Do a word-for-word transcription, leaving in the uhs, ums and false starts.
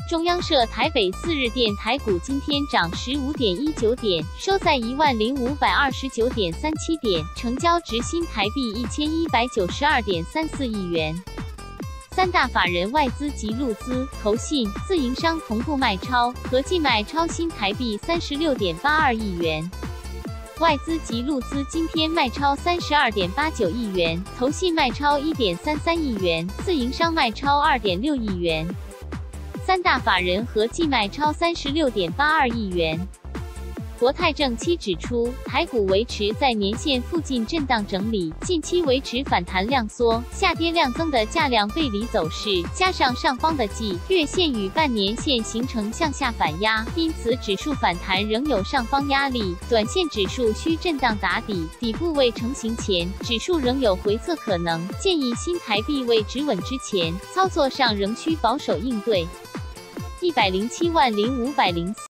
中央社台北四日电台股今天涨十五点一九点，收在一万零五百二十九点三七点，成交值新台币一千一百九十二点三四亿元。三大法人外资及陆资、投信、自营商同步卖超，合计买超新台币三十六点八二亿元。外资及陆资今天卖超三十二点八九亿元，投信卖超一点三三亿元，自营商卖超二点六亿元。三大法人合计卖超三十六点八二亿元。国泰证期指出，台股维持在年线附近震荡整理，近期维持反弹量缩、下跌量增的价量背离走势，加上上方的季、月线与半年线形成向下反压，因此指数反弹仍有上方压力，短线指数需震荡打底，底部未成型前，指数仍有回测可能，建议新台币未止稳之前，操作上仍需保守应对。一百零七万零五百零四